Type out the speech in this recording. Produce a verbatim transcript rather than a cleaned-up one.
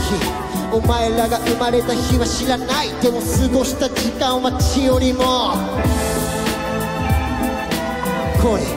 お前らが生まれた日は知らない。でも過ごした時間は血よりも濃い。